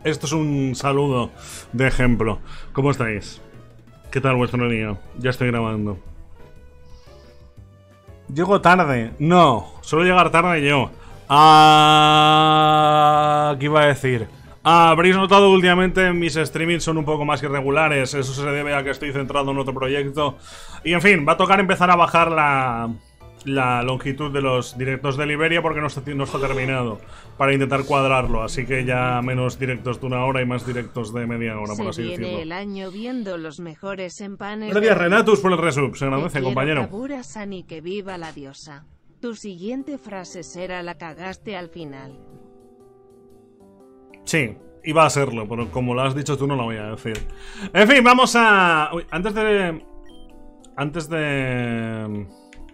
Esto es un saludo de ejemplo. ¿Cómo estáis? ¿Qué tal vuestro día? Ya estoy grabando. ¿Llego tarde? No, suelo llegar tarde yo. ¿Qué iba a decir? Habréis notado últimamente mis streamings son un poco más irregulares. Eso se debe a que estoy centrado en otro proyecto. Y en fin, va a tocar empezar a bajar la longitud de los directos de Liberia porque no está terminado, para intentar cuadrarlo, así que ya menos directos de 1 hora y más directos de media hora, por así decirlo. El año viendo los mejores empanes. Gracias Renatus por el resub, se agradece, compañero. Kabura Sani, que viva la diosa. Tu siguiente frase será: la cagaste al final. Sí, iba a serlo, pero como lo has dicho tú no lo voy a decir. En fin, vamos a... Uy, antes de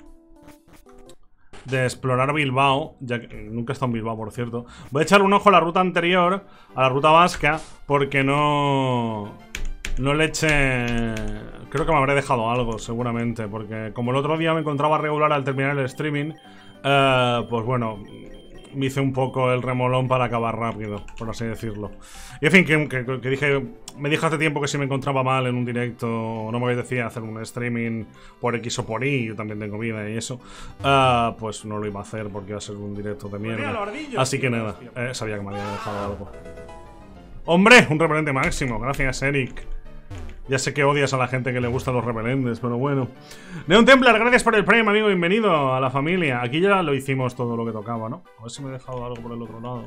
explorar Bilbao, ya que nunca he estado en Bilbao, por cierto, voy a echar un ojo a la ruta anterior, a la ruta vasca, porque no le eché... Creo que me habré dejado algo, seguramente, porque como el otro día me encontraba regular al terminar el streaming, pues bueno, me hice un poco el remolón para acabar rápido, por así decirlo. Y en fin, que dije... Me dijo hace tiempo que si me encontraba mal en un directo, no me decía hacer un streaming por X o por Y, yo también tengo vida y eso, pues no lo iba a hacer porque iba a ser un directo de mierda. Así que nada, sabía que me había dejado algo. ¡Hombre! Un repelente máximo, gracias Eric. Ya sé que odias a la gente que le gustan los repelentes, pero bueno. Neon Templar, gracias por el Prime, amigo, bienvenido a la familia. Aquí ya lo hicimos todo lo que tocaba, ¿no? A ver si me he dejado algo por el otro lado.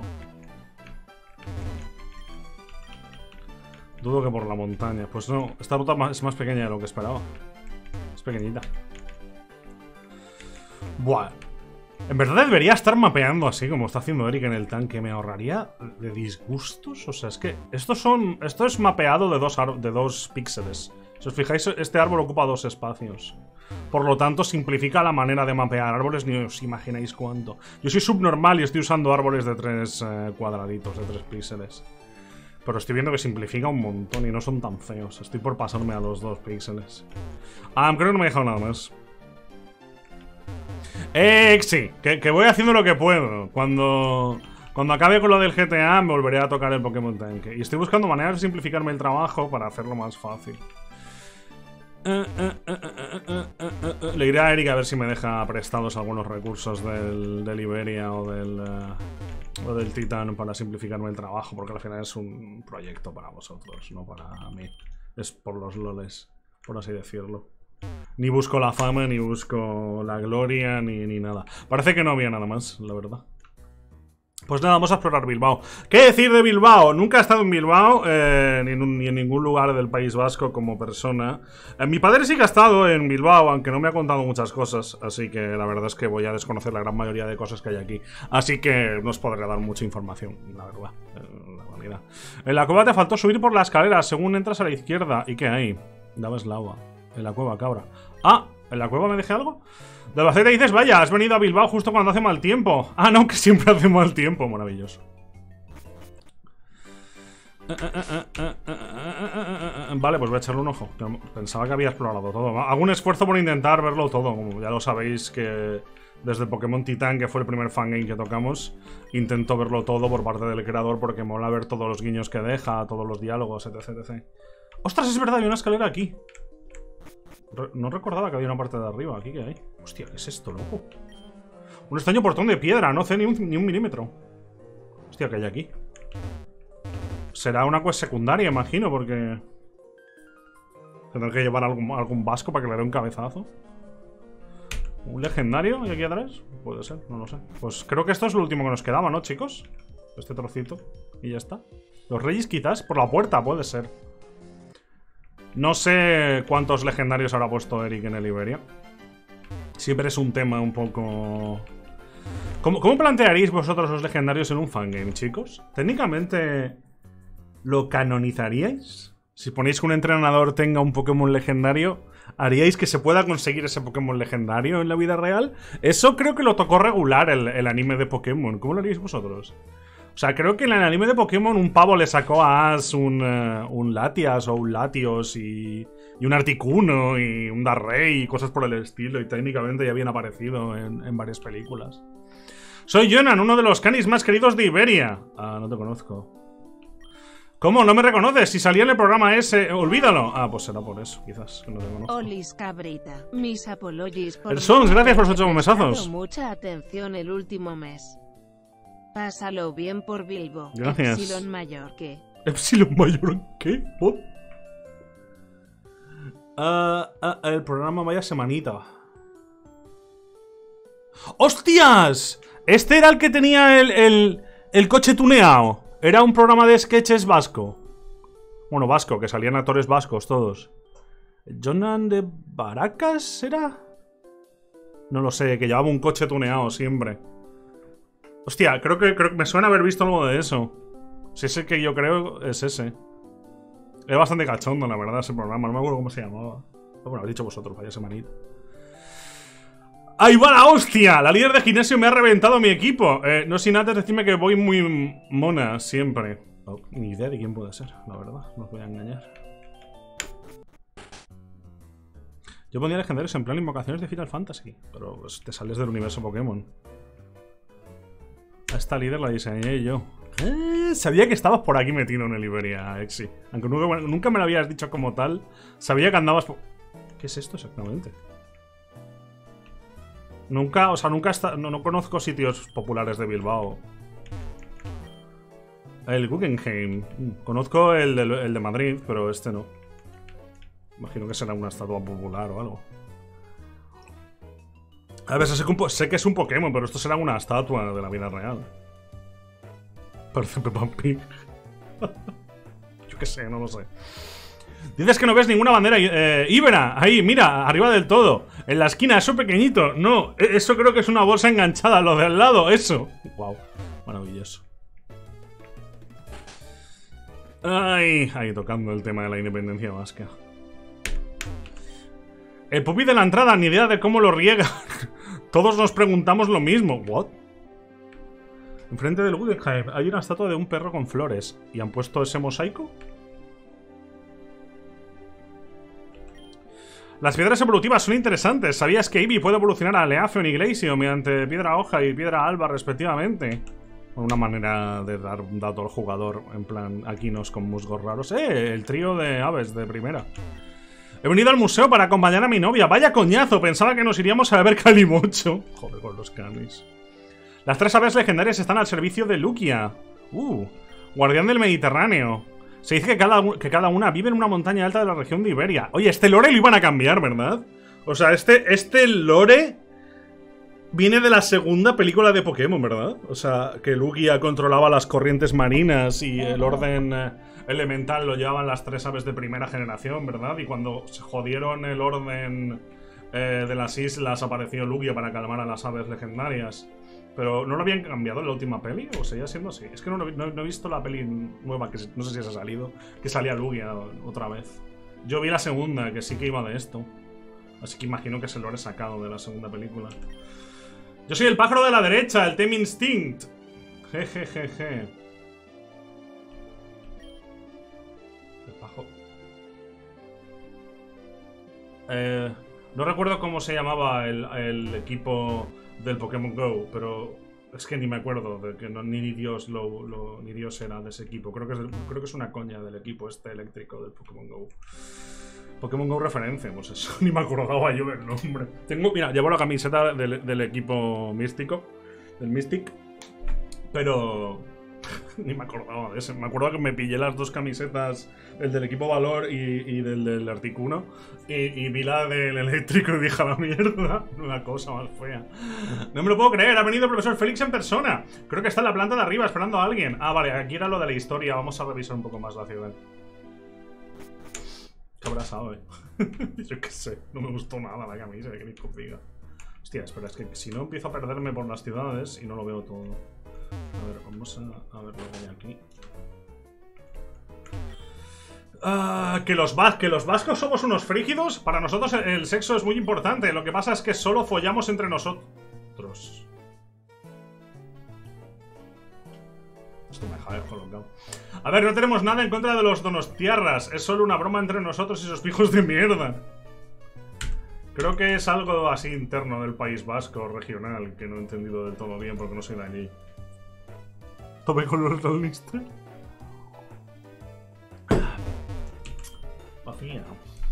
Dudo que por la montaña. Pues no, esta ruta es más pequeña de lo que esperaba. Es pequeñita. Buah. En verdad debería estar mapeando así como está haciendo Eric en el tanque. Me ahorraría de disgustos. O sea, es que esto es mapeado de dos píxeles. Si os fijáis, este árbol ocupa 2 espacios. Por lo tanto, simplifica la manera de mapear árboles. Ni os imagináis cuánto. Yo soy subnormal y estoy usando árboles de 3 cuadraditos, de 3 píxeles. Pero estoy viendo que simplifica un montón y no son tan feos. Estoy por pasarme a los 2 píxeles. Creo que no me he dejado nada más. Sí, que voy haciendo lo que puedo. Cuando acabe con lo del GTA me volveré a tocar el Pokémon Tanque. Y estoy buscando maneras de simplificarme el trabajo para hacerlo más fácil. Le iré a Eric a ver si me deja prestados algunos recursos del Iberia o del Titan para simplificarme el trabajo, porque al final es un proyecto para vosotros, no para mí. Es por los loles, por así decirlo. Ni busco la fama, ni busco la gloria, ni nada. Parece que no había nada más, la verdad. Pues nada, vamos a explorar Bilbao. ¿Qué decir de Bilbao? Nunca he estado en Bilbao, ni en ningún lugar del País Vasco como persona. Mi padre sí que ha estado en Bilbao, aunque no me ha contado muchas cosas. Así que la verdad es que voy a desconocer la gran mayoría de cosas que hay aquí. Así que no os podré dar mucha información, la verdad. La realidad. En la cueva te faltó subir por la escalera. Según entras a la izquierda. ¿Y qué hay? Dabas lava. En la cueva, cabra. ¿En la cueva me dejé algo? De Albacete dices, vaya, has venido a Bilbao justo cuando hace mal tiempo. No, que siempre hace mal tiempo. Maravilloso. Vale, pues voy a echarle un ojo. Pensaba que había explorado todo. Hago un esfuerzo por intentar verlo todo. Como ya lo sabéis que desde Pokémon Titan, que fue el primer fangame que tocamos, intento verlo todo por parte del creador porque mola ver todos los guiños que deja, todos los diálogos, etc, etc. ¡Ostras, es verdad! Hay una escalera aquí. No recordaba que había una parte de arriba. ¿Aquí qué hay? Hostia, ¿qué es esto, loco? Un extraño portón de piedra. No hace ni un milímetro. Hostia, ¿qué hay aquí? Será una quest secundaria, imagino, porque... Tendré que llevar algún vasco para que le dé un cabezazo. ¿Un legendario? ¿Y aquí atrás? Puede ser, no lo sé. Pues creo que esto es lo último que nos quedaba, ¿no, chicos? Este trocito. Y ya está. Los reyes quizás por la puerta, puede ser. No sé cuántos legendarios habrá puesto Eric en el Iberia. Siempre es un tema un poco... ¿Cómo plantearéis vosotros los legendarios en un fangame, chicos? ¿Técnicamente lo canonizaríais? Si ponéis que un entrenador tenga un Pokémon legendario, ¿haríais que se pueda conseguir ese Pokémon legendario en la vida real? Eso creo que lo tocó regular el anime de Pokémon. ¿Cómo lo haríais vosotros? O sea, creo que en el anime de Pokémon un pavo le sacó a Ash un Latias o un Latios y un Articuno y un Darrey y cosas por el estilo. Y técnicamente ya habían aparecido en varias películas. Soy Jonan, uno de los canis más queridos de Iberia. No te conozco. ¿Cómo? ¿No me reconoces? Si salía en el programa ese, olvídalo. Ah, pues será por eso, quizás, que no te conozco. Olis Cabrita, mis apologies por... El Sons, gracias por los 8 mesazos. Mucha atención el último mes. Pásalo bien por Bilbo. Gracias. Epsilon mayor que... ¿Epsilon mayor qué? ¿What? El programa vaya semanita. ¡Hostias! Este era el que tenía el coche tuneado. Era un programa de sketches vasco. Bueno, vasco, que salían actores vascos todos. ¿Jonan de Baracas era? No lo sé, que llevaba un coche tuneado siempre. Hostia, creo que me suena haber visto algo de eso. Si es el que yo creo, es ese. Es bastante cachondo, la verdad, ese programa. No me acuerdo cómo se llamaba. Pero bueno, habéis dicho vosotros, vaya semanita. ¡Ahí va la hostia! La líder de gimnasio me ha reventado mi equipo. No sin antes decirme que voy muy mona siempre. Oh, ni idea de quién puede ser, la verdad. No os voy a engañar. Yo pondría legendarios en plan invocaciones de Final Fantasy. Pero pues, te sales del universo Pokémon. A esta líder la diseñé yo. Sabía que estabas por aquí metido en el Iberia, Exi. Aunque nunca me lo habías dicho como tal. Sabía que andabas por... ¿Qué es esto exactamente? Nunca, o sea, no conozco sitios populares de Bilbao. El Guggenheim. Conozco el de Madrid, pero este no. Imagino que será una estatua popular o algo. A ver, sé que es un Pokémon, pero esto será una estatua de la vida real. Parece Peppa Pig. Yo qué sé, no lo sé. Dices que no ves ninguna bandera Ibera, ahí, mira, arriba del todo. En la esquina, eso pequeñito. No, eso creo que es una bolsa enganchada. Lo de al lado, eso. Wow, maravilloso. Ay, ahí tocando el tema de la independencia vasca. El pupi de la entrada, ni idea de cómo lo riega. Todos nos preguntamos lo mismo. ¿What? Enfrente del Guggenheim hay una estatua de un perro con flores. ¿Y han puesto ese mosaico? Las piedras evolutivas son interesantes. ¿Sabías que Eevee puede evolucionar a Leafeon y Glaceon mediante piedra hoja y piedra alba respectivamente? Una manera de dar un dato al jugador, en plan, Aquinos con musgos raros. El trío de aves de primera. He venido al museo para acompañar a mi novia. Vaya coñazo, pensaba que nos iríamos a ver Calimocho. Joder, con los camis. Las 3 aves legendarias están al servicio de Lugia. Guardián del Mediterráneo. Se dice que cada una vive en una montaña alta de la región de Iberia. Oye, este lore lo iban a cambiar, ¿verdad? O sea, este lore viene de la segunda película de Pokémon, ¿verdad? O sea, que Lugia controlaba las corrientes marinas y el orden elemental lo llevaban las 3 aves de primera generación, ¿verdad? Y cuando se jodieron el orden de las islas apareció Lugia para calmar a las aves legendarias. Pero ¿no lo habían cambiado en la última peli? ¿O seguía siendo así? Es que no he visto la peli nueva, que no sé si se ha salido, que salía Lugia otra vez. Yo vi la segunda, que sí que iba de esto. Así que imagino que se lo habré sacado de la segunda película. Yo soy el pájaro de la derecha, el Team Instinct. Jejejeje. El pájaro. No recuerdo cómo se llamaba el equipo del Pokémon GO, pero es que ni me acuerdo de que ni Dios ni Dios era de ese equipo. Creo que es una coña del equipo este eléctrico del Pokémon GO. Pokémon GO referencia, pues eso, ni me acordaba yo del nombre. Mira, llevo la camiseta del equipo místico, del Mystic, pero ni me acordaba de ese. Me acuerdo que me pillé las 2 camisetas, el del equipo Valor y del Articuno, y vi la del eléctrico y dije, a la mierda, una cosa más fea. No me lo puedo creer, ha venido el profesor Félix en persona. Creo que está en la planta de arriba esperando a alguien. Ah, vale, aquí era lo de la historia, vamos a revisar un poco más la ciudad. ¿Qué habrá sabe? Yo qué sé, no me gustó nada la camisa, que ni diga. Hostia, espera, es que si no empiezo a perderme por las ciudades y no lo veo todo. A ver, vamos a ver lo que hay aquí. Que los vascos somos unos frígidos. Para nosotros el sexo es muy importante. Lo que pasa es que solo follamos entre nosotros. Esto me deja colocado. A ver, no tenemos nada en contra de los donostiarras. Es solo una broma entre nosotros y esos pijos de mierda. Creo que es algo así interno del País Vasco, regional, que no he entendido del todo bien porque no soy de allí. Tome con los Rollister. Hostia.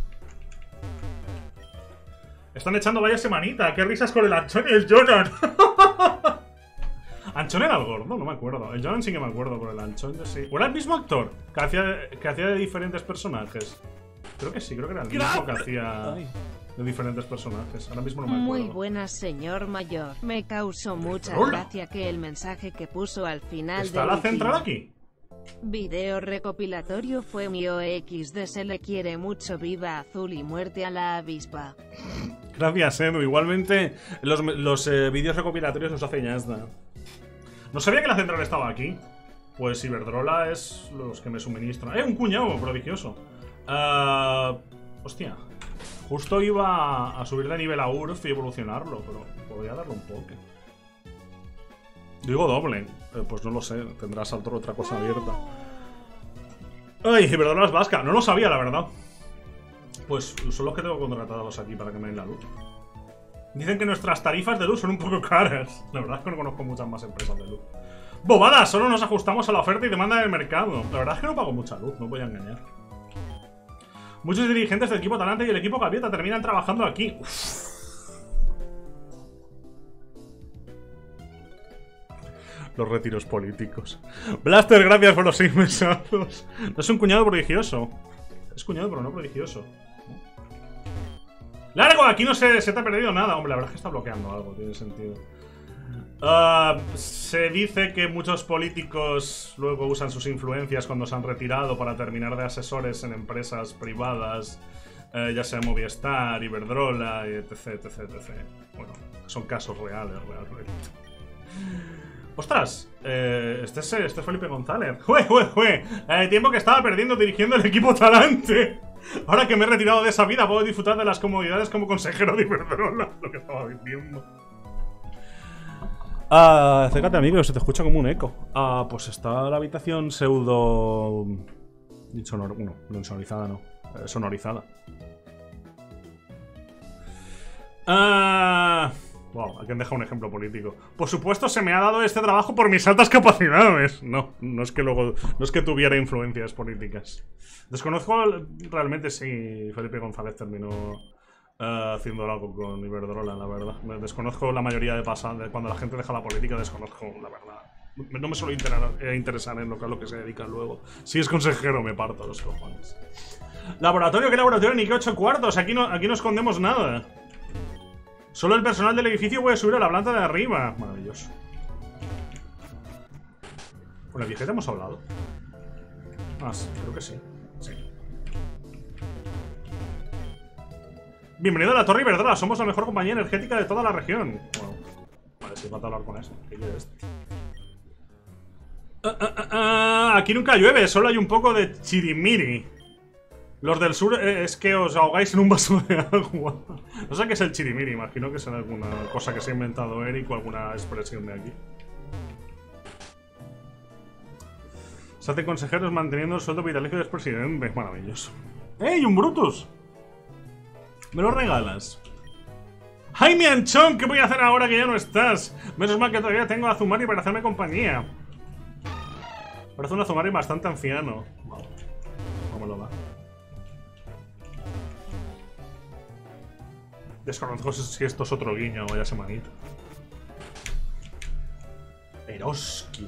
Están echando vaya semanita. Qué risas con el Anchón y el Jonan. ¿Anchón era el gordo? No me acuerdo. El Jonan sí que me acuerdo, pero el Anchón yo sí. ¿O era el mismo actor? Que hacía de diferentes personajes. Creo que sí, creo que era el mismo que hacía de diferentes personajes. Ahora mismo no me acuerdo. Muy buenas, señor mayor. Me causó mucha gracia que el mensaje que puso al final ¿Está la central aquí? Video recopilatorio fue mío XD, se le quiere mucho, viva Azul y muerte a la avispa. Gracias, Edu. Igualmente, los vídeos recopilatorios los hace Yazda. No sabía que la central estaba aquí. Pues Iberdrola es los que me suministran. ¡Un cuñado prodigioso! Hostia. Justo iba a subir de nivel a URF y evolucionarlo, pero podría darle un poke. Digo doble. Pues no lo sé. Tendrás otra cosa abierta. ¡Ay! Iberdrola es vasca. No lo sabía, la verdad. Pues son los que tengo contratados aquí para que me den la luz. Dicen que nuestras tarifas de luz son un poco caras. La verdad es que no conozco muchas más empresas de luz. ¡Bobada! Solo nos ajustamos a la oferta y demanda del mercado. La verdad es que no pago mucha luz, no voy a engañar. Muchos dirigentes del equipo Talante y el equipo Gaviota terminan trabajando aquí. Uf. Los retiros políticos. Blaster, gracias por los 6 mesazos. No es un cuñado prodigioso. Es cuñado, pero no prodigioso. ¡Largo! Aquí no se te ha perdido nada. Hombre, la verdad es que está bloqueando algo, tiene sentido. Se dice que muchos políticos luego usan sus influencias cuando se han retirado para terminar de asesores en empresas privadas, ya sea Movistar, Iberdrola, etc, etc, etc. Bueno, son casos reales, realmente. ¡Ostras! Este es Felipe González. ¡Jue! Tiempo que estaba perdiendo dirigiendo el equipo Talante. Ahora que me he retirado de esa vida, puedo disfrutar de las comodidades como consejero de Iberdrola. Lo que estaba diciendo. Acércate, amigo, se te escucha como un eco. Pues está la habitación pseudo... no, sonorizada no. Sonorizada. Wow, aquí han dejado un ejemplo político. Por supuesto, se me ha dado este trabajo por mis altas capacidades. No es que luego... No es que tuviera influencias políticas. Desconozco realmente si Felipe González terminó... haciendo algo con Iberdrola, la verdad. Desconozco la mayoría de cuando la gente deja la política, desconozco, la verdad. No me suelo interesar en lo que se dedica luego. Si es consejero, me parto los cojones. Laboratorio, ¿qué laboratorio? Ni que 8 cuartos. Aquí no escondemos nada. Solo el personal del edificio puede subir a la planta de arriba. Maravilloso. ¿Con la viejeta hemos hablado? Creo que sí. Sí. Bienvenido a la Torre Iberdrola, somos la mejor compañía energética de toda la región. Bueno, vale, si falta hablar con eso. ¿Qué quiere este? Aquí nunca llueve, solo hay un poco de chirimiri. Los del sur es que os ahogáis en un vaso de agua. No sé qué es el chirimiri, imagino que será alguna cosa que se ha inventado Eric o alguna expresión de aquí. Se hacen consejeros manteniendo el sueldo vitalicio del expresidente. Maravilloso. ¡Ey, un Brutus! ¿Me lo regalas? ¡Jaime Anchón! ¿Qué voy a hacer ahora que ya no estás? Menos mal que todavía tengo a Azumari para hacerme compañía. Parece un Azumari bastante anciano. Wow. ¿Cómo lo va? Desconozco si esto es otro guiño o vaya semanita. Eroski.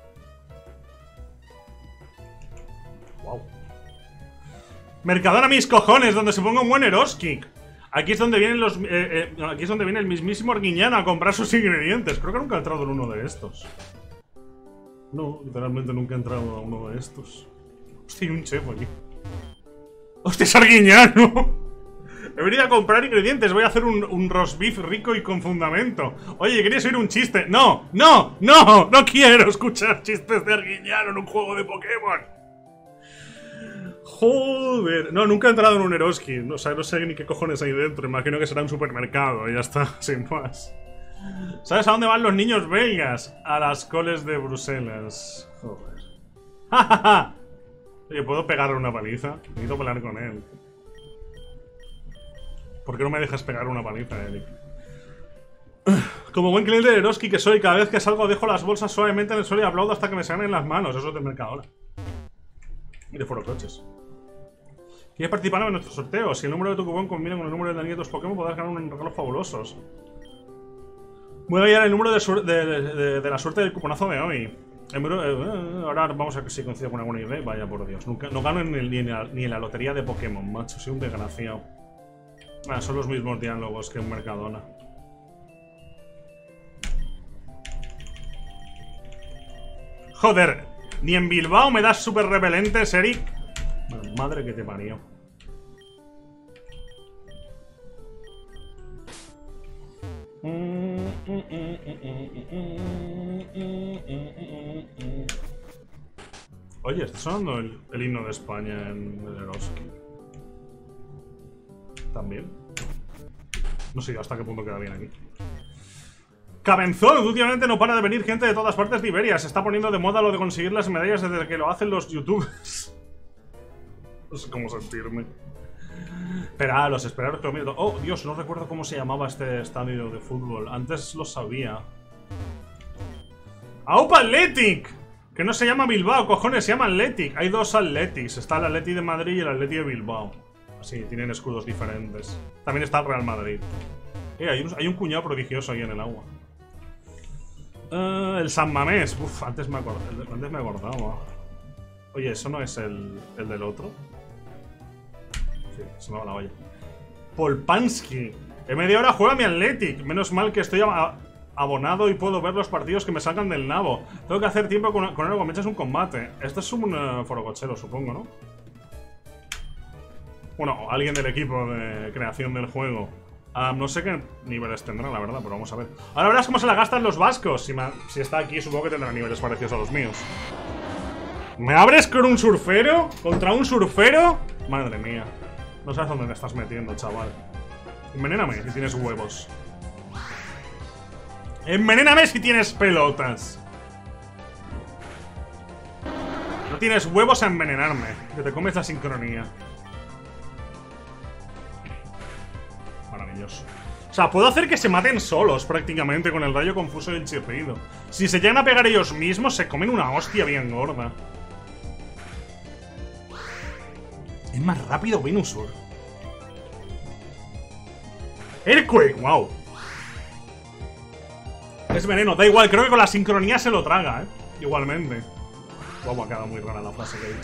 Wow. Mercadona mis cojones, donde se ponga un buen Eroski. Aquí es donde vienen aquí es donde viene el mismísimo Arguiñano a comprar sus ingredientes. Creo que nunca he entrado en uno de estos. No, literalmente nunca he entrado a uno de estos. Hostia, hay un chef aquí. ¡Hostia, es Arguiñano! He venido a comprar ingredientes. Voy a hacer un roast beef rico y con fundamento. Oye, ¿querías oír un chiste? ¡No! ¡No! ¡No! ¡No quiero escuchar chistes de Arguiñano en un juego de Pokémon! Joder. No, nunca he entrado en un Eroski. O sea, no sé ni qué cojones hay dentro. Imagino que será un supermercado y ya está, sin más. ¿Sabes a dónde van los niños belgas? A las coles de Bruselas. Joder. ¡Ja, ja, ja! Oye, ¿puedo pegarle una paliza? Necesito pelear con él. ¿Por qué no me dejas pegar una paliza, Eric? Como buen cliente de Eroski que soy, cada vez que salgo dejo las bolsas suavemente en el suelo y aplaudo hasta que me salen las manos. Eso es de Mercadona. Y de Foro Coches. ¿Quieres participar en nuestro sorteo? Si el número de tu cupón combina con el número de la niña de tus Pokémon, podrás ganar unos regalos fabulosos. Voy a hallar el número de la suerte del cuponazo de hoy. Ahora vamos a ver si coincide con alguna idea. Vaya por Dios. Nunca, no gano ni en la lotería de Pokémon, macho. Soy un desgraciado. Son los mismos diálogos que en Mercadona. Joder, ni en Bilbao me das súper repelentes, Eric. Madre que te parió. Oye, está sonando el himno de España en Eroski. También. No sé hasta qué punto queda bien aquí. Cabenzón, últimamente no para de venir gente de todas partes de Iberia. Se está poniendo de moda lo de conseguir las medallas desde que lo hacen los youtubers. No sé cómo sentirme. Espera, los esperaros que lo miro. Oh, Dios, no recuerdo cómo se llamaba este estadio de fútbol. Antes lo sabía. ¡Aupa Athletic! Que no se llama Bilbao, cojones, se llama Athletic. Hay dos Athletics. Está el Athletic de Madrid y el Athletic de Bilbao. Así, tienen escudos diferentes. También está el Real Madrid. Hay un cuñado prodigioso ahí en el agua. El San Mamés. Uf, antes me acordaba. Oye, ¿eso no es el del otro? Sí, se me va la olla. Polpansky. En media hora juega mi Athletic. Menos mal que estoy abonado y puedo ver los partidos que me sacan del nabo. Tengo que hacer tiempo con él cuando me echas un combate. Esto es un forocochero, supongo, ¿no? Bueno, alguien del equipo de creación del juego. No sé qué niveles tendrá, la verdad, pero vamos a ver. Ahora verás cómo se la gastan los vascos. Si está aquí, supongo que tendrá niveles parecidos a los míos. ¿Me abres con un surfero? ¿Contra un surfero? Madre mía. No sabes dónde te estás metiendo, chaval. Envenéname si tienes huevos. Envenéname si tienes pelotas. No tienes huevos a envenenarme. Que te comes la sincronía. Maravilloso. O sea, puedo hacer que se maten solos prácticamente con el rayo confuso y el chirrido. Si se llegan a pegar ellos mismos, se comen una hostia bien gorda. Es más rápido Venusaur. Earthquake, wow. Es veneno, da igual, creo que con la sincronía se lo traga, igualmente. Wow, ha quedado muy rara la frase que he dicho.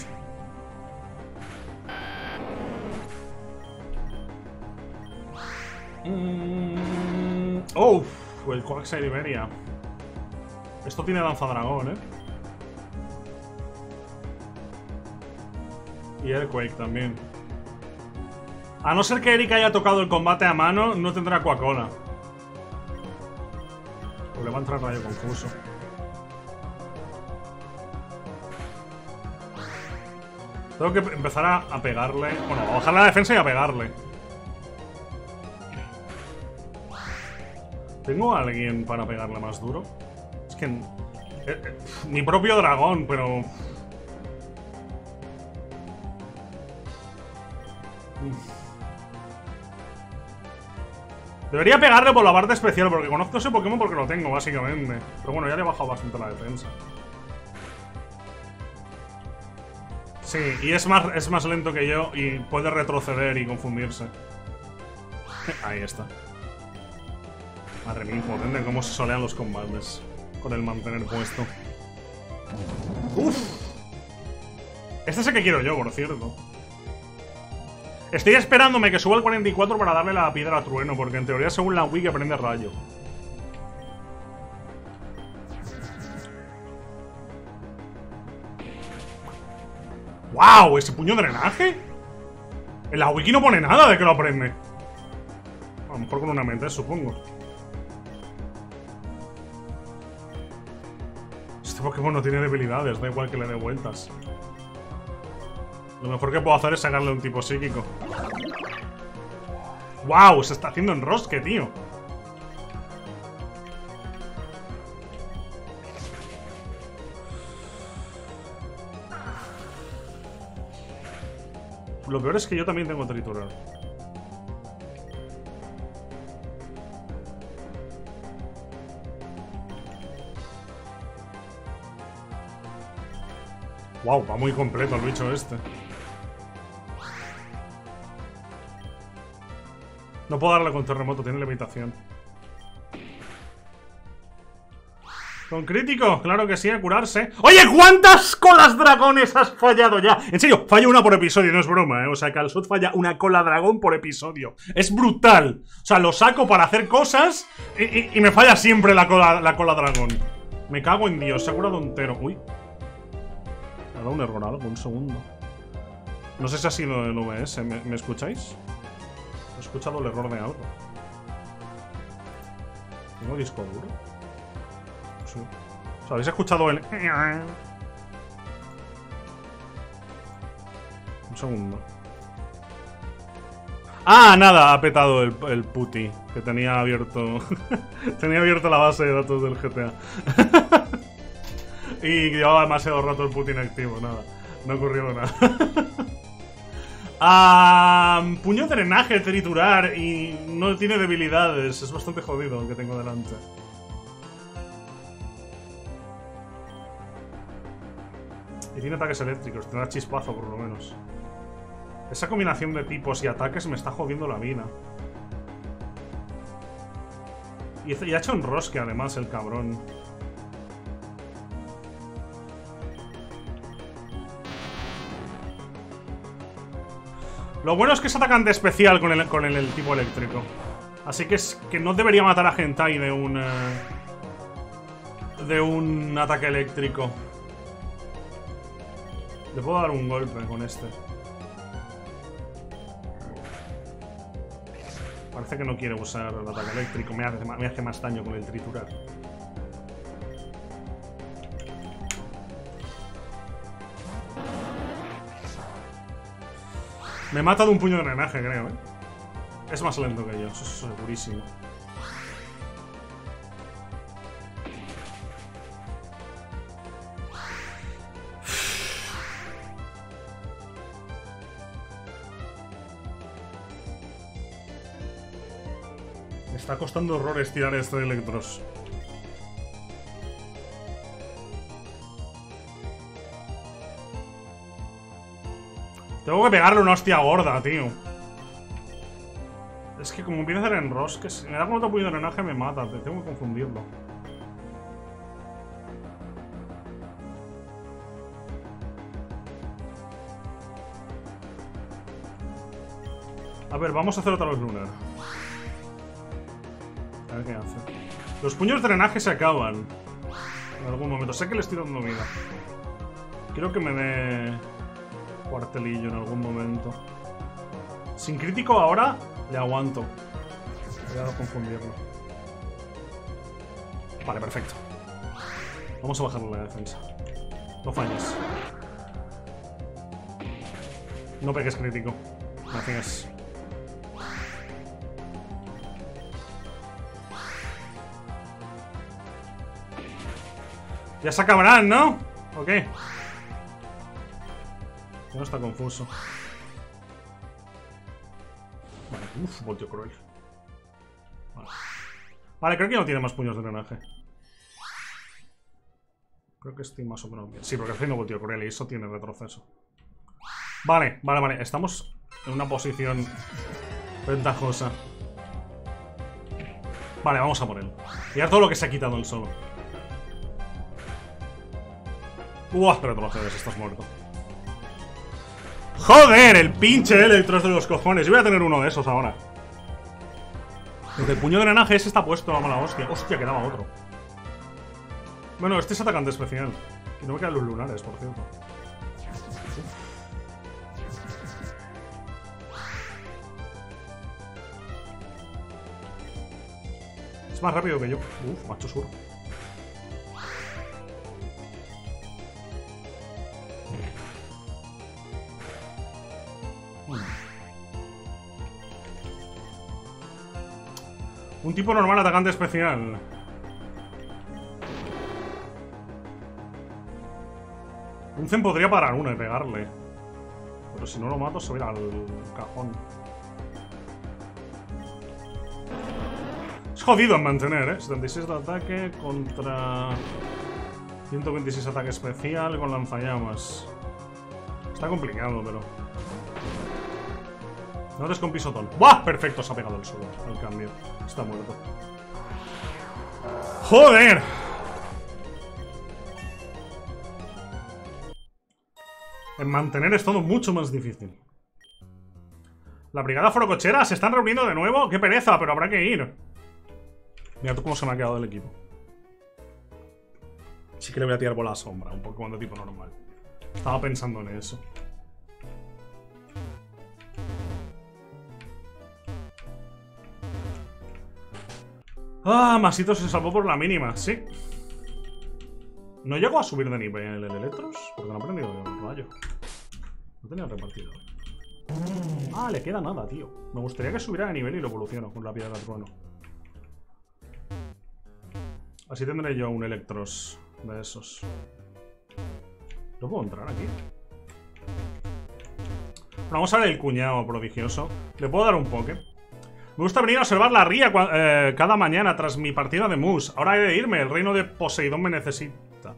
Oh, el Quagsire Iberia. Esto tiene danza dragón, Y Earthquake también. A no ser que Eric haya tocado el combate a mano, no tendrá Coca-Cola. Porque le va a entrar rayo confuso. Tengo que empezar a pegarle. Bueno, a bajar la defensa y a pegarle. ¿Tengo a alguien para pegarle más duro? Es que... mi propio dragón, pero... Debería pegarle por la parte especial, porque conozco ese Pokémon porque lo tengo, básicamente. Pero bueno, ya le he bajado bastante la defensa. Sí, y es más lento que yo y puede retroceder y confundirse. Ahí está. Madre mía, impotente cómo se solean los combates con el mantener puesto. ¡Uf! Este es el que quiero yo, por cierto. Estoy esperándome que suba el 44 para darle la piedra a trueno, porque en teoría según la wiki aprende rayo. ¡Wow! ¿Ese puño de drenaje? En la wiki no pone nada de que lo aprende. A lo mejor con una mente, supongo. Este Pokémon no tiene debilidades, da igual que le dé vueltas. Lo mejor que puedo hacer es sacarle un tipo psíquico. ¡Wow! Se está haciendo enrosque, tío. Lo peor es que yo también tengo triturar. Wow, va muy completo el bicho este. No puedo darle con terremoto, tiene limitación. ¿Con crítico? Claro que sí, a curarse. ¡Oye! ¿Cuántas colas dragones has fallado ya? En serio, falla una por episodio, no es broma, ¿eh? O sea, Calzot falla una cola dragón por episodio. Es brutal. O sea, lo saco para hacer cosas y me falla siempre la cola dragón. Me cago en Dios, se ha curado entero. Uy. Me ha dado un error algo, un segundo. No sé si ha sido el OBS, ¿me escucháis? He escuchado el error de algo. ¿Tengo disco duro? Sí. O sea, ¿habéis escuchado el...? Un segundo. Ah, nada, ha petado el puti. Que tenía abierto... tenía abierto la base de datos del GTA. Y llevaba demasiado rato el puti inactivo, nada. No ocurrió nada. Puño de drenaje, triturar y no tiene debilidades. Es bastante jodido el que tengo delante. Y tiene ataques eléctricos, tendrá chispazo por lo menos. Esa combinación de tipos y ataques me está jodiendo la vida. Y ha hecho enrosque además el cabrón. Lo bueno es que es atacante especial con el tipo eléctrico. Así que es que no debería matar a Hentai de un ataque eléctrico. Le puedo dar un golpe con este. Parece que no quiere usar el ataque eléctrico. Me hace más daño con el triturar. Me mata de un puño de drenaje, creo, ¿eh? Es más lento que yo, eso es segurísimo. Me está costando horrores tirar este de Electros. Tengo que pegarle una hostia gorda, tío. Es que como empieza a hacer enrosques, si me da con otro puño de drenaje me mata. Tengo que confundirlo. A ver, vamos a hacer otra vez lunar. A ver qué hace. Los puños de drenaje se acaban en algún momento. Sé que le estoy dando vida. Quiero que me dé cuartelillo en algún momento. Sin crítico ahora, le aguanto. Voy a confundirlo. Vale, perfecto. Vamos a bajarle la defensa. No falles. No pegues crítico. Gracias. Ya se acabarán, ¿no? Ok. No está confuso. Vale, uff, voltio cruel. Vale, creo que no tiene más puños de drenaje. Creo que estoy más o menos bien. Sí, porque estoy haciendo voltio cruel y eso tiene retroceso. Vale, vale, vale. Estamos en una posición ventajosa. Vale, vamos a por él. Mirad todo lo que se ha quitado él solo. Retrocedes, estás muerto. ¡Joder! El pinche Electros de los cojones. Yo voy a tener uno de esos ahora. Porque el puño de drenaje ese está puesto a mala hostia. Hostia, quedaba otro. Bueno, este es atacante especial. Y no me quedan los lunares, por cierto. Es más rápido que yo. Macho sur. Un tipo normal atacante especial. Un Zen podría parar uno y pegarle. Pero si no lo mato se va a ir al cajón. Es jodido en mantener, ¿eh? 76 de ataque contra 126 ataque especial con lanzallamas. Está complicado, pero... No des con pisotón. ¡Buah! Perfecto, se ha pegado el suelo. El cambio. Está muerto. ¡Joder! En mantener es todo mucho más difícil. La brigada forocochera se están reuniendo de nuevo. ¡Qué pereza! Pero habrá que ir. Mira tú cómo se me ha quedado el equipo. Sí que le voy a tirar bola a sombra. Un Pokémon de tipo normal. Estaba pensando en eso. Ah, Masito se salvó por la mínima, sí. ¿No llegó a subir de nivel el Electros? Porque no ha aprendido el rayo. No tenía repartido. Ah, le queda nada, tío. Me gustaría que subiera de nivel y lo evoluciono con la piedra del trueno. Así tendré yo un Electros de esos. ¿No puedo entrar aquí? Bueno, vamos a ver el cuñado prodigioso. ¿Le puedo dar un poke? Me gusta venir a observar la ría cada mañana tras mi partida de Mus. Ahora he de irme, el reino de Poseidón me necesita.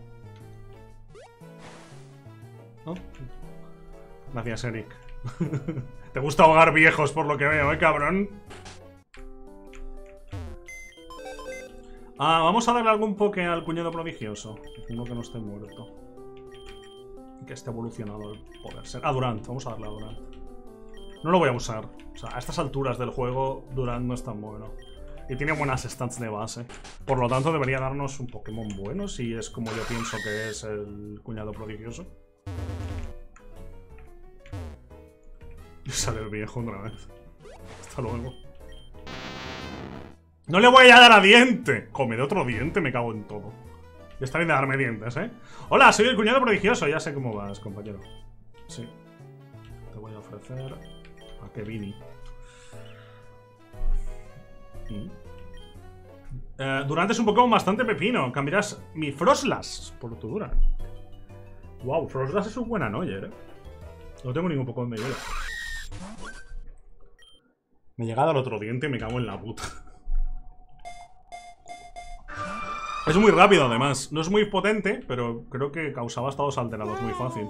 ¿No? Gracias, Eric. Te gusta ahogar viejos por lo que veo, cabrón. Ah, vamos a darle algún poke al cuñado prodigioso. Uno que no esté muerto. Y que esté evolucionado el poder ser. Ah, Durant, vamos a darle a Durant. No lo voy a usar. O sea, a estas alturas del juego, Durant no es tan bueno. Y tiene buenas stats de base. Por lo tanto, debería darnos un Pokémon bueno, si es como yo pienso que es el cuñado prodigioso. Y sale el viejo otra vez. Hasta luego. ¡No le voy a dar a diente! Come de otro diente, me cago en todo. Ya está bien de darme dientes, ¿eh? Hola, soy el cuñado prodigioso. Ya sé cómo vas, compañero. Sí. Te voy a ofrecer a Kevini. Durant es un Pokémon bastante pepino. Cambiarás mi Froslas por tu Durant. Wow, Froslas es un buen Anoyer, ¿eh? No tengo ningún Pokémon de hielo. Me he llegado al otro diente y me cago en la puta. Es muy rápido, además. No es muy potente, pero creo que causaba estados alterados muy fácil.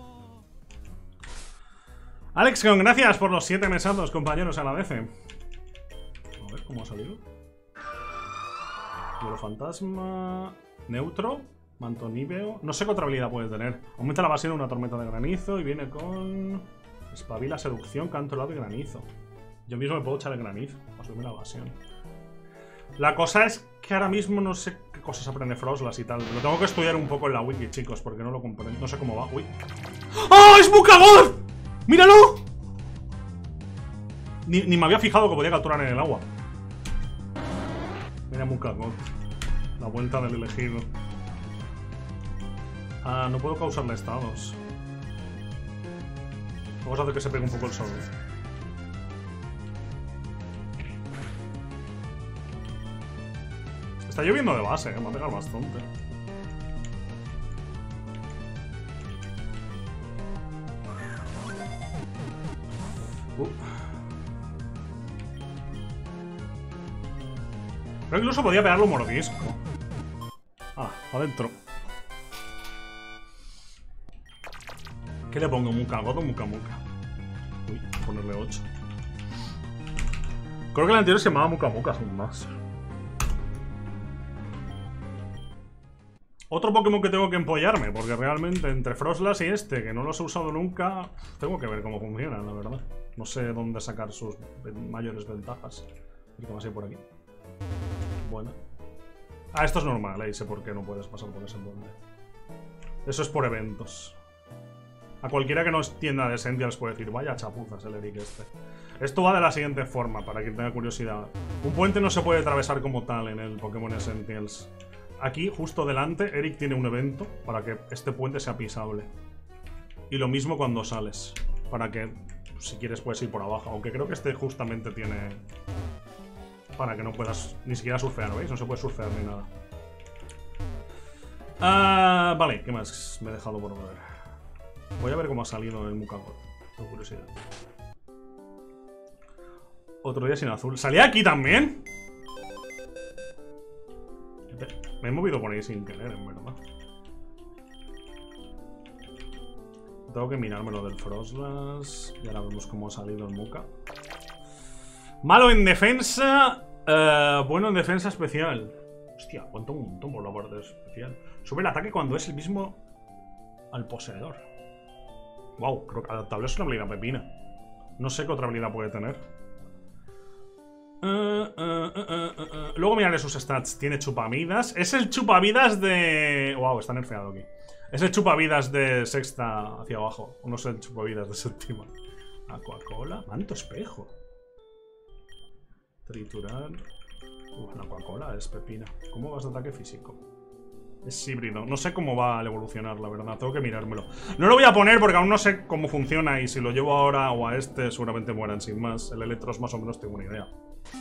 Alex, gracias por los 7 mesados, compañeros, agradece. A ver cómo ha salido. Hielo fantasma. Neutro. Manto níveo. No sé qué otra habilidad puede tener. Aumenta la evasión de una tormenta de granizo y viene con... Espabila, seducción, canto helado y granizo. Yo mismo me puedo echar el granizo para subirme la evasión. La cosa es que ahora mismo no sé qué cosas aprende Froslas y tal. Lo tengo que estudiar un poco en la wiki, chicos, porque no lo comprendo. No sé cómo va. Uy. ¡Oh, es Mucagod! ¡Míralo! Ni me había fijado que podía capturar en el agua. Mira Mucagod. La vuelta del elegido. Ah, no puedo causarle estados. Vamos a hacer que se pegue un poco el sol. Está lloviendo de base, me va a pegar bastante. Creo que incluso podía pegarle un mordisco. Ah, adentro. ¿Qué le pongo? ¿Mucagod o Mucamuca? Uy, ponerle 8. Creo que el anterior se llamaba Mucamuca, son más. Otro Pokémon que tengo que empollarme, porque realmente entre Froslas y este, que no los he usado nunca, tengo que ver cómo funcionan, la verdad. No sé dónde sacar sus mayores ventajas. ¿Qué más hay por aquí? Bueno. Ah, esto es normal, ahí sé por qué no puedes pasar por ese puente. Eso es por eventos. A cualquiera que no entienda de Sentials puede decir, vaya chapuzas el Eric este. Esto va de la siguiente forma, para quien tenga curiosidad. Un puente no se puede atravesar como tal en el Pokémon Sentials. Aquí, justo delante, Eric tiene un evento para que este puente sea pisable. Y lo mismo cuando sales, para que, si quieres, puedes ir por abajo. Aunque creo que este justamente tiene... para que no puedas ni siquiera surfear, ¿veis? No se puede surfear ni nada. Vale, ¿qué más me he dejado por ver? Voy a ver cómo ha salido el Mucagod. Tengo curiosidad. Otro día sin azul. ¿Salía aquí también? Me he movido por ahí sin querer, en verdad. Tengo que mirarme lo del Frostlass. Y ahora vemos cómo ha salido el Muka. Malo en defensa. Bueno en defensa especial. Hostia, aguanta un montón por la parte especial. Sube el ataque cuando es el mismo al poseedor. Wow, creo que adaptable es una habilidad pepina. No sé qué otra habilidad puede tener. Luego miraré sus stats. Tiene chupavidas. Es el chupavidas de... Wow, está nerfeado aquí. Es el chupavidas de sexta hacia abajo. No es el chupavidas de séptima. Aquacola. Manto espejo. Triturar. La Aquacola es pepina. ¿Cómo vas de ataque físico? Es híbrido. No sé cómo va a evolucionar, la verdad. Tengo que mirármelo. No lo voy a poner porque aún no sé cómo funciona. Y si lo llevo ahora o a este, seguramente mueran sin más. El Electros más o menos tengo una idea.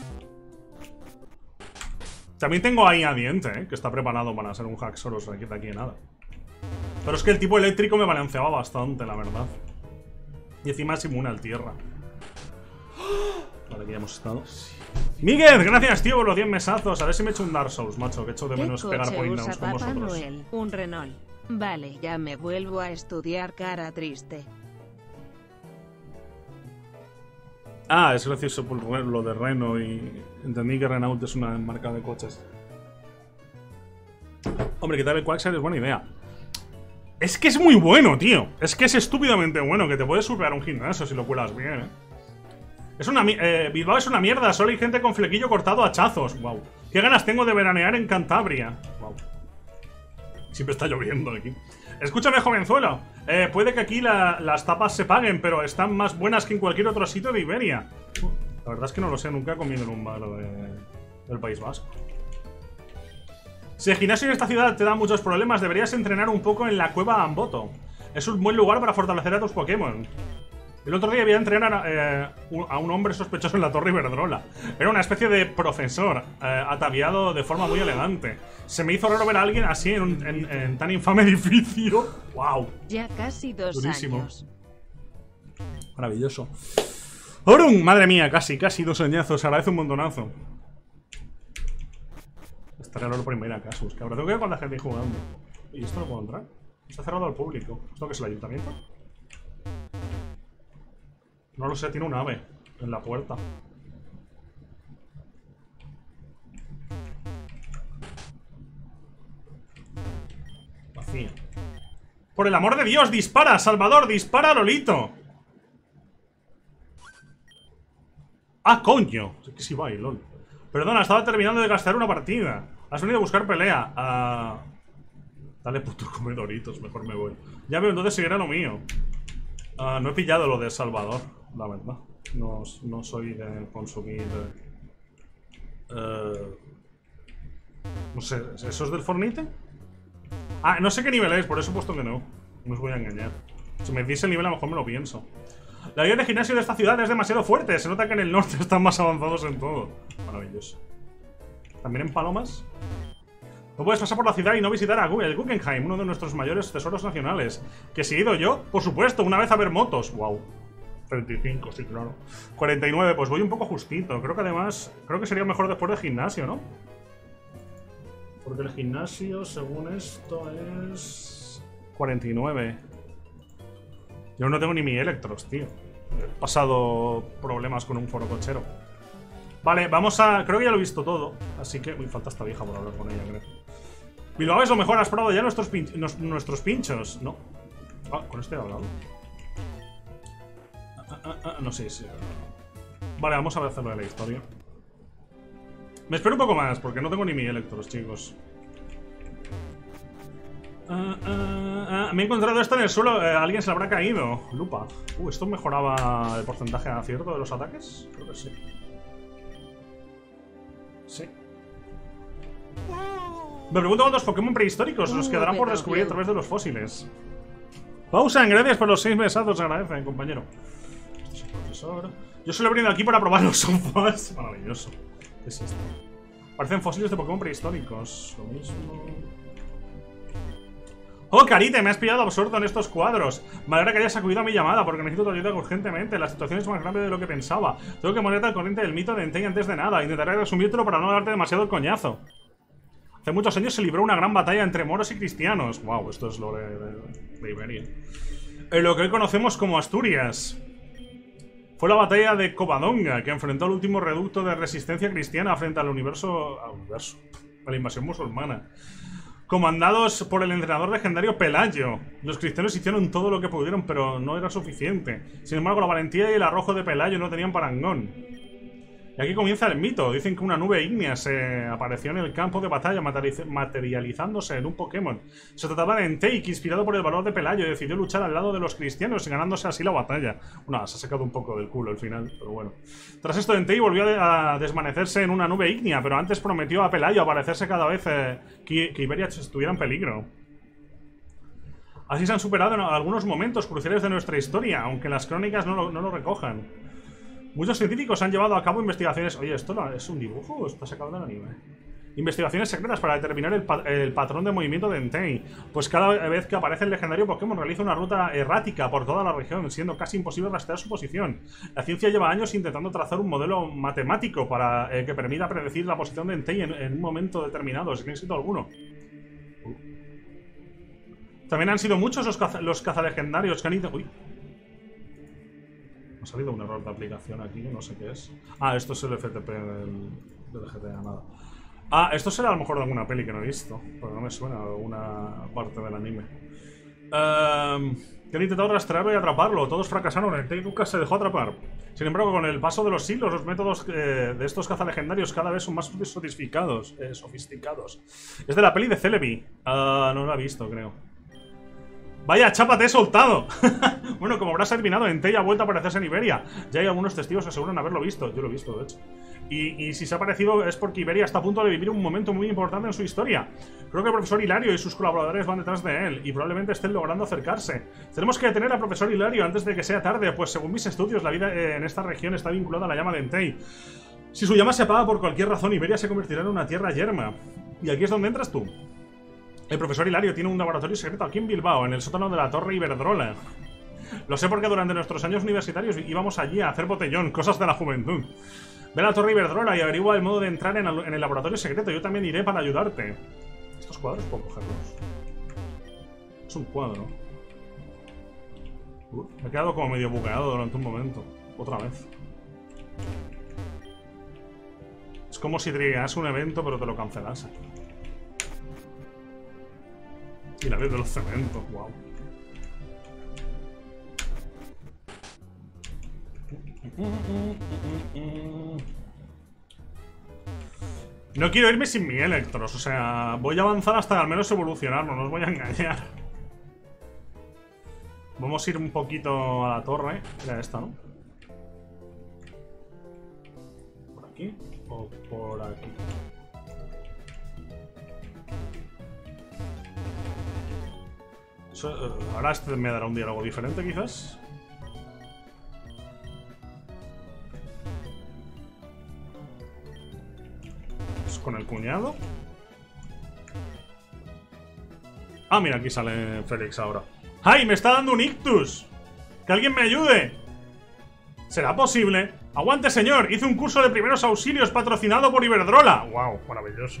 También tengo ahí a Diente, que está preparado para ser un Haxorus de aquí a nada. Pero es que el tipo eléctrico me balanceaba bastante, la verdad. Y encima es inmune al tierra. Vale, aquí ya hemos estado. Miguel, gracias, tío, por los 10 mesazos. A ver si me echo un Dark Souls, macho. Que echo de menos pegar pointdowns con vosotros. Noel, un Renault. Vale, ya me vuelvo a estudiar, cara triste. Ah, es gracioso por lo de Renault y entendí que Renault es una marca de coches. Hombre, quitar el Quagsire es buena idea. Es que es muy bueno, tío. Es que es estúpidamente bueno, que te puedes superar un gimnasio si lo cuelas bien, Es una Bilbao es una mierda, solo hay gente con flequillo cortado a hachazos. Wow. Qué ganas tengo de veranear en Cantabria. Wow. Siempre está lloviendo aquí. Escúchame, jovenzuelo. Puede que aquí las tapas se paguen, pero están más buenas que en cualquier otro sitio de Iberia. La verdad es que no lo sé, nunca he comido en un bar del País Vasco. Si el gimnasio en esta ciudad te da muchos problemas, deberías entrenar un poco en la cueva Amboto. Es un buen lugar para fortalecer a tus Pokémon. El otro día vi a entrenar a un hombre sospechoso en la Torre Iberdrola. Era una especie de profesor, ataviado de forma muy elegante. Se me hizo raro ver a alguien así en tan infame edificio. ¡Wow! Ya casi 2 Durísimo. años. Maravilloso. ¡Orum! Madre mía, casi 2 añazos. Agradece un montonazo. Estaría raro por ir a Casus. Que ahora tengo que ver cuánta gente hay jugando. ¿Y esto no puedo entrar? Está cerrado al público. ¿Esto qué es el ayuntamiento? No lo sé, tiene un ave en la puerta. Vacía. ¡Por el amor de Dios! ¡Dispara, Salvador! ¡Dispara, Lolito! ¡Ah, coño! Es que sí va ahí, LOL. Perdona, estaba terminando de gastar una partida. Has venido a buscar pelea. Dale, puto, come Doritos. Mejor me voy. Ya veo, entonces seguirá lo mío. No he pillado lo de Salvador, la verdad. No soy de consumir... no sé, ¿eso es del Fornite? Ah, no sé qué nivel es, por eso he puesto que no. No os voy a engañar. Si me dice el nivel, a lo mejor me lo pienso. La vida de gimnasio de esta ciudad es demasiado fuerte. Se nota que en el norte están más avanzados en todo. Maravilloso. ¿También en Palomas? No puedes pasar por la ciudad y no visitar a el Guggenheim, uno de nuestros mayores tesoros nacionales. ¿Que si he ido yo? Por supuesto, una vez a ver motos. Wow. 35, sí, claro. 49, pues voy un poco justito. Creo que además, creo que sería mejor después del gimnasio, ¿no? Porque el gimnasio, según esto, es... 49. Yo no tengo ni mi Electros, tío. He pasado problemas con un foro cochero. Vale, vamos a... Creo que ya lo he visto todo. Así que... Uy, falta esta vieja por hablar con ella, creo. Bilbao es lo mejor. ¿Has probado ya nuestros pinchos? No. Ah, con este he hablado. No sé, sí. Vale, vamos a hacerlo de la historia. Me espero un poco más, porque no tengo ni mi Electros, chicos. Me he encontrado esto en el suelo. Alguien se le habrá caído. Lupa. ¿Esto mejoraba el porcentaje de acierto de los ataques? Creo que sí. Sí. Me pregunto cuántos Pokémon prehistóricos nos quedarán por descubrir a través de los fósiles. Pausa, gracias por los 6 mesazos, agradece, compañero. Este es el profesor. Yo solo he venido aquí para probar los sofás. Maravilloso. ¿Qué es esto? Parecen fósiles de Pokémon prehistóricos. Lo mismo. ¡Oh, Carite! Me has pillado absorto en estos cuadros. Me alegra que hayas acudido a mi llamada porque necesito tu ayuda urgentemente. La situación es más grave de lo que pensaba. Tengo que ponerte al corriente del mito de Entei antes de nada. Intentaré resumírtelo para no darte demasiado el coñazo. Hace muchos años se libró una gran batalla entre moros y cristianos. Wow, esto es lo de Iberia. En lo que hoy conocemos como Asturias. Fue la batalla de Covadonga, que enfrentó al último reducto de resistencia cristiana frente al universo, a la invasión musulmana. Comandados por el entrenador legendario Pelayo, los cristianos hicieron todo lo que pudieron, pero no era suficiente. Sin embargo, la valentía y el arrojo de Pelayo no tenían parangón. Y aquí comienza el mito. Dicen que una nube ígnea se apareció en el campo de batalla, materializándose en un Pokémon. Se trataba de Entei, que inspirado por el valor de Pelayo, decidió luchar al lado de los cristianos y ganándose así la batalla. Bueno, se ha sacado un poco del culo al final, pero bueno. Tras esto, Entei volvió a desvanecerse en una nube ígnea, pero antes prometió a Pelayo aparecerse cada vez que Iberia estuviera en peligro. Así se han superado en algunos momentos cruciales de nuestra historia, aunque las crónicas no lo recojan. Muchos científicos han llevado a cabo investigaciones... Oye, ¿esto es un dibujo o está sacado del anime? Investigaciones secretas para determinar el patrón de movimiento de Entei. Pues cada vez que aparece el legendario Pokémon realiza una ruta errática por toda la región, siendo casi imposible rastrear su posición. La ciencia lleva años intentando trazar un modelo matemático para que permita predecir la posición de Entei en un momento determinado, sin éxito alguno. También han sido muchos los cazalegendarios que han ido... Uy. Ha salido un error de aplicación aquí, no sé qué es. Ah, esto es el FTP del GTA, nada. Ah, esto será a lo mejor de alguna peli que no he visto, porque no me suena alguna parte del anime. Que han intentado rastrearlo y atraparlo. Todos fracasaron, Entei nunca se dejó atrapar. Sin embargo, con el paso de los siglos, los métodos de estos cazalegendarios cada vez son más sofisticados. Es de la peli de Celebi. No la he visto, creo. ¡Vaya chapa, te he soltado! Bueno, como habrás adivinado, Entei ha vuelto a aparecerse en Iberia. Ya hay algunos testigos que aseguran haberlo visto. Yo lo he visto, de hecho. Y si se ha aparecido es porque Iberia está a punto de vivir un momento muy importante en su historia. Creo que el profesor Hilario y sus colaboradores van detrás de él y probablemente estén logrando acercarse. Tenemos que detener al profesor Hilario antes de que sea tarde, pues según mis estudios, la vida en esta región está vinculada a la llama de Entei. Si su llama se apaga por cualquier razón, Iberia se convertirá en una tierra yerma. Y aquí es donde entras tú. El profesor Hilario tiene un laboratorio secreto aquí en Bilbao, en el sótano de la Torre Iberdrola. Lo sé porque durante nuestros años universitarios íbamos allí a hacer botellón, cosas de la juventud. Ve a la Torre Iberdrola y averigua el modo de entrar en el laboratorio secreto. Yo también iré para ayudarte. Estos cuadros puedo cogerlos. Es un cuadro. Me he quedado como medio bugueado durante un momento. Otra vez. Es como si triggeras un evento pero te lo cancelase. Y la ley de los cementos, wow. No quiero irme sin mi Electros, o sea, voy a avanzar hasta al menos evolucionarlo, no os voy a engañar. Vamos a ir un poquito a la torre. Era esta, ¿no? ¿Por aquí? ¿O por aquí? Ahora este me dará un diálogo diferente, quizás. Pues con el cuñado. Ah, mira, aquí sale Félix ahora. ¡Ay, me está dando un ictus! ¡Que alguien me ayude! ¿Será posible? ¡Aguante, señor! Hice un curso de primeros auxilios patrocinado por Iberdrola. ¡Wow! Maravilloso.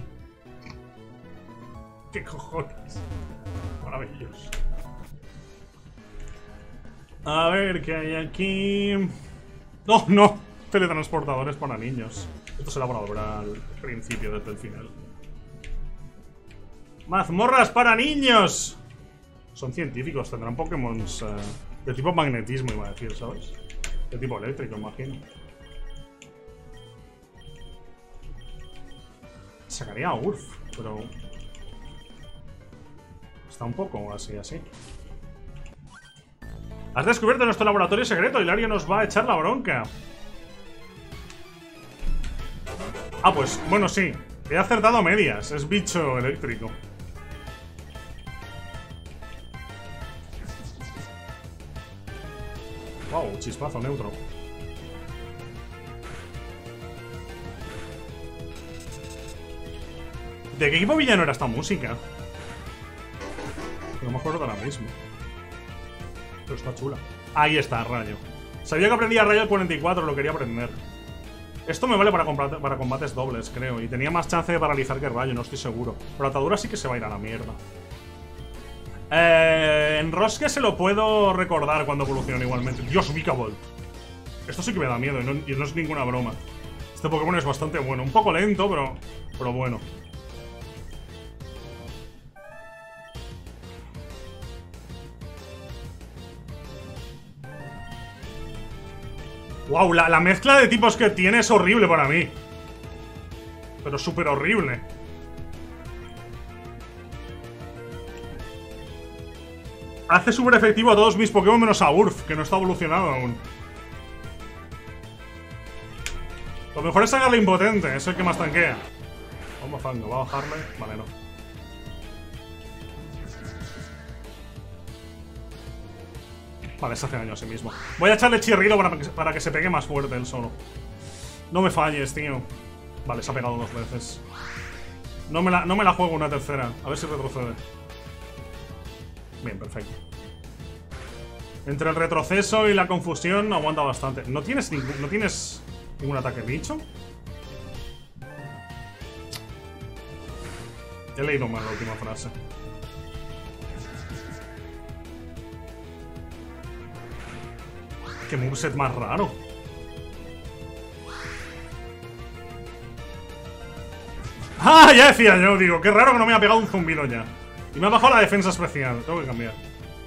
¡Qué cojones! Maravilloso. A ver, ¿qué hay aquí? ¡Oh, no! Teletransportadores para niños. Esto será para volver al principio, desde el final. ¡Mazmorras para niños! Son científicos, tendrán Pokémon de tipo magnetismo, iba a decir, ¿sabes? De tipo eléctrico, imagino. Sacaría a Urf, pero... está un poco así. Has descubierto nuestro laboratorio secreto. Hilario nos va a echar la bronca. Ah, pues, bueno, sí. He acertado a medias. Es bicho eléctrico. Wow, chispazo neutro. ¿De qué equipo villano era esta música? No me acuerdo ahora mismo. Pero está chula. Ahí está, rayo. Sabía que aprendía rayo el 44, lo quería aprender. Esto me vale para combates dobles, creo. Y tenía más chance de paralizar que rayo, no estoy seguro. Pero atadura sí que se va a ir a la mierda. En Rosque se lo puedo recordar cuando evolucione igualmente. Dios, Vikavolt. Esto sí que me da miedo y no es ninguna broma. Este Pokémon es bastante bueno. Un poco lento, pero bueno. Wow, la mezcla de tipos que tiene es horrible para mí. Pero súper horrible. Hace súper efectivo a todos mis Pokémon menos a Urf, que no está evolucionado aún. Lo mejor es sacarle impotente, es el que más tanquea. Vamos bajando, va a bajarle. Vale, no. Vale, se hace daño a sí mismo. Voy a echarle chirrilo para que se pegue más fuerte él solo. No me falles, tío. Vale, se ha pegado 2 veces. No me la juego una tercera. A ver si retrocede. Bien, perfecto. Entre el retroceso y la confusión aguanta bastante. ¿No tienes ningún ataque bicho? He leído mal la última frase. Qué moveset más raro. ¡Ah! Ya decía yo, digo, qué raro que no me ha pegado un zumbido ya. Y me ha bajado la defensa especial. Tengo que cambiar.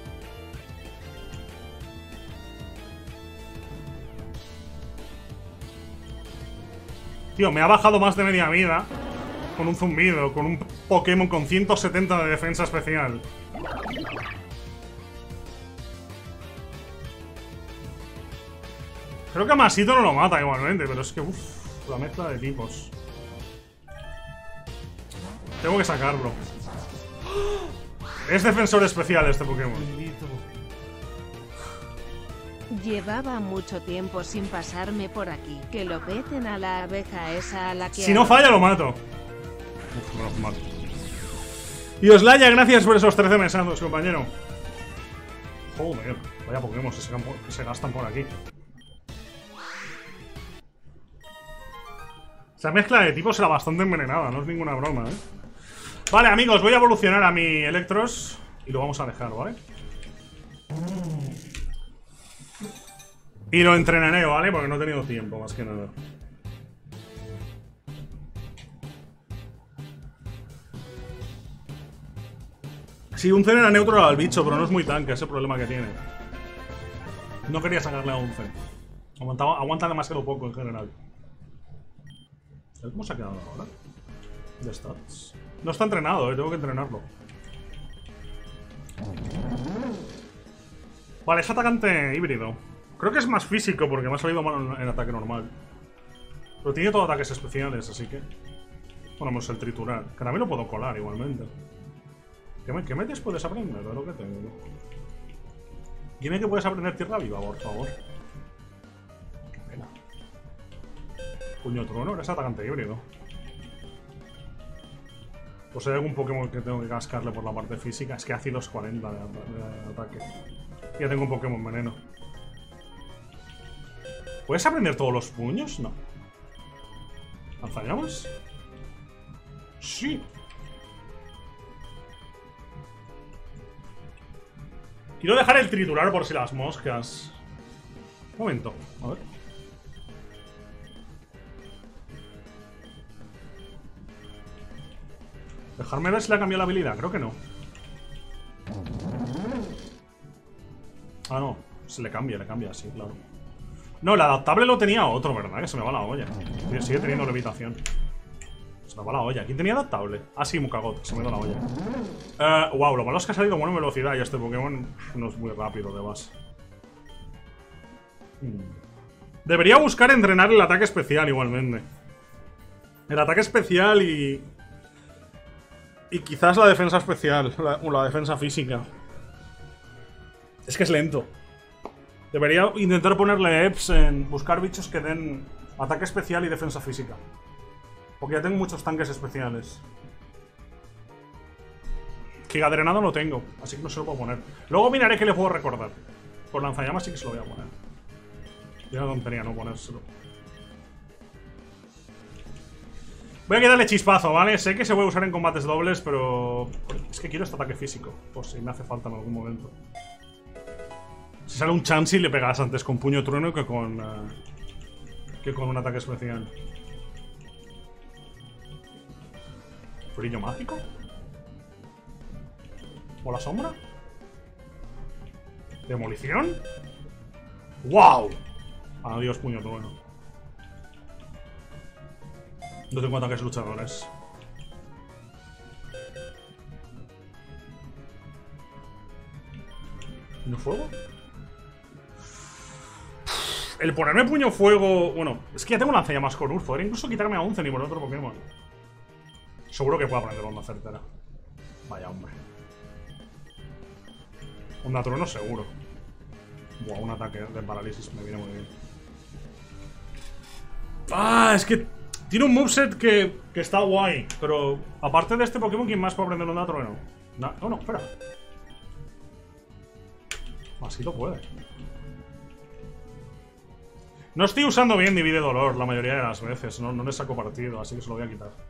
Tío, me ha bajado más de media vida con un zumbido, con un Pokémon con 170 de defensa especial. Creo que a Masito no lo mata igualmente, pero es que, uff, la mezcla de tipos. Tengo que sacarlo. Es defensor especial este Pokémon. Llevaba mucho tiempo sin pasarme por aquí. Que lo peten a la abeja esa a la que... Si no falla, lo mato. Uf, no lo mato. Y Oslaya, gracias por esos 13 mesazos, compañero. Joder, vaya Pokémon que se gastan por aquí. Esa mezcla de tipos era bastante envenenada, no es ninguna broma, ¿eh? Vale, amigos, voy a evolucionar a mi Electros y lo vamos a dejar, ¿vale? Y lo entrenaré, ¿vale? Porque no he tenido tiempo, más que nada. Sí, un Zen era neutro al bicho, pero no es muy tanque, ese problema que tiene. No quería sacarle a un Zen. Aguanta demasiado poco en general. ¿Cómo se ha quedado ahora? De stats. No está entrenado, tengo que entrenarlo. Vale, es atacante híbrido. Creo que es más físico porque me ha salido mal en ataque normal. Pero tiene todos ataques especiales, así que... Bueno, pues el triturar. Que también lo puedo colar igualmente. ¿Qué metes puedes aprender? De lo que tengo. Dime que puedes aprender tierra viva, por favor. Qué pena. Puño trueno, eres atacante híbrido. Pues hay algún Pokémon que tengo que cascarle por la parte física. Es que hace 240 de ataque. Ya tengo un Pokémon veneno. ¿Puedes aprender todos los puños? No. ¿Lanzallamas? Sí. Quiero dejar el triturar por si las moscas. Un momento, a ver. Dejarme ver si le ha cambiado la habilidad, creo que no. Ah, no, se le cambia, sí, claro. No, el adaptable lo tenía otro, ¿verdad? Que se me va la olla. Sigue teniendo levitación. Se me va la olla. ¿Quién tenía adaptable? Ah, sí, Mukagot, se me va la olla. Wow, lo malo es que ha salido bueno en velocidad y este Pokémon no es muy rápido de base. Debería buscar entrenar el ataque especial igualmente. El ataque especial y quizás la defensa especial, la defensa física. Es que es lento. Debería intentar ponerle EPs en buscar bichos que den ataque especial y defensa física. Porque ya tengo muchos tanques especiales. Gigadrenado no tengo, así que no se lo puedo poner. Luego miraré qué le puedo recordar. Con lanzallamas sí que se lo voy a poner. Y una tontería no ponérselo. Voy a quitarle chispazo, ¿vale? Sé que se puede usar en combates dobles, pero... Es que quiero este ataque físico, por si me hace falta en algún momento. Si sale un Chansey le pegas antes con puño trueno que con un ataque especial. ¿Brillo mágico? ¿O la sombra? ¿Demolición? ¡Wow! Adiós, puño trueno. No tengo ataques luchadores. ¿Puño fuego? El ponerme puño fuego... Bueno, es que ya tengo lanzallamas con Ur. Podría incluso quitarme a Uncen y por otro Pokémon. Seguro que puedo aprender onda certera. Vaya, hombre. Onda trueno seguro. Buah, un ataque de parálisis me viene muy bien. Ah, es que tiene un moveset que está guay. Pero aparte de este Pokémon, ¿quién más puede aprender onda trueno? No, espera. Así lo puede. No estoy usando bien Divide Dolor la mayoría de las veces. No le saco partido, así que se lo voy a quitar.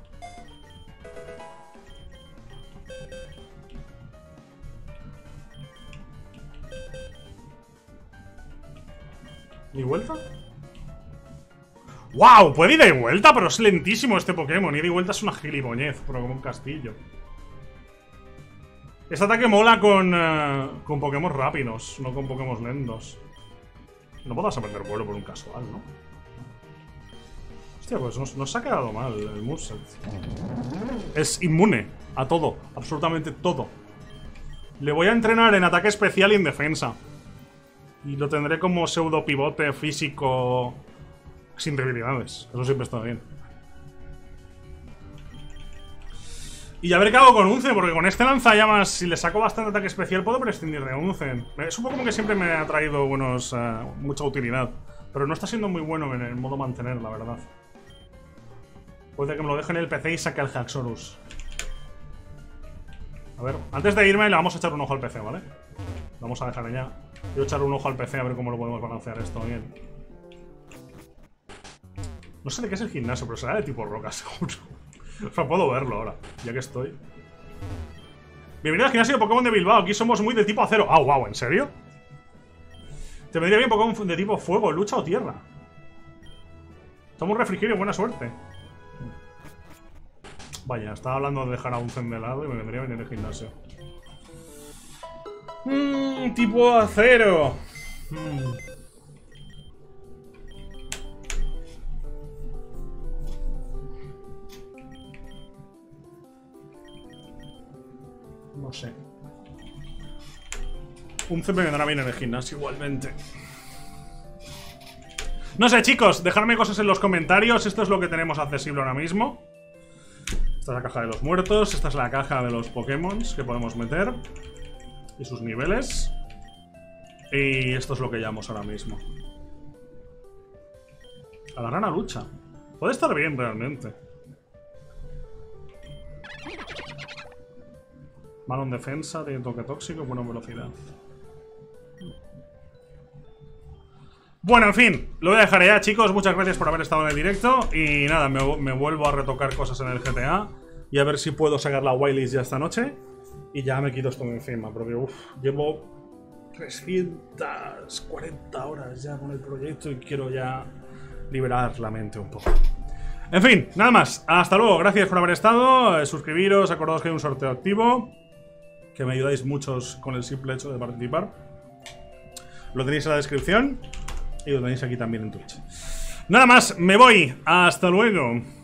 ¿Y vuelta? ¡Wow! Puede ir de vuelta, pero es lentísimo este Pokémon. Ir de vuelta es una gilipollez, pero como un castillo. Este ataque mola con Pokémon rápidos, no con Pokémon lentos. No podrás aprender vuelo por un casual, ¿no? Hostia, pues no se ha quedado mal el moveset. Es inmune a todo, absolutamente todo. Le voy a entrenar en ataque especial y en defensa. Y lo tendré como pseudo pivote físico sin debilidades. Eso siempre está bien. Y a ver qué hago con Uncen, porque con este lanzallamas, si le saco bastante ataque especial, puedo prescindir de Uncen. Es un Pokémon que siempre me ha traído mucha utilidad. Pero no está siendo muy bueno en el modo mantener, la verdad. Puede que me lo deje en el PC y saque al Haxorus. A ver, antes de irme le vamos a echar un ojo al PC, ¿vale? Lo vamos a dejar ya. Quiero echar un ojo al PC a ver cómo lo podemos balancear esto bien. No sé de qué es el gimnasio, pero será de tipo roca, seguro. O sea, puedo verlo ahora, ya que estoy. Bienvenido al gimnasio de Pokémon de Bilbao. Aquí somos muy de tipo acero. Ah, wow, ¿en serio? Te vendría bien Pokémon de tipo fuego, lucha o tierra. Toma un refrigerio, buena suerte. Vaya, estaba hablando de dejar a Uncen de lado y me vendría bien en el gimnasio. Tipo acero. No sé. Uncen me vendrá bien en el gimnasio igualmente. No sé, chicos, dejadme cosas en los comentarios. Esto es lo que tenemos accesible ahora mismo. Esta es la caja de los muertos. Esta es la caja de los Pokémon que podemos meter. Y sus niveles. Y esto es lo que llevamos ahora mismo. A la rana lucha. Puede estar bien realmente. Malo en defensa, tiene toque tóxico, buena velocidad. Bueno, en fin, lo voy a dejar ya, chicos. Muchas gracias por haber estado en el directo. Y nada, me vuelvo a retocar cosas en el GTA. Y a ver si puedo sacar la whitelist ya esta noche. Y ya me quito esto de encima. Porque llevo 340 horas ya con el proyecto. Y quiero ya liberar la mente un poco. En fin, nada más. Hasta luego, gracias por haber estado. Suscribiros, acordaos que hay un sorteo activo. Que me ayudáis muchos con el simple hecho de participar. Lo tenéis en la descripción. Y lo tenéis aquí también en Twitch. Nada más, me voy. Hasta luego.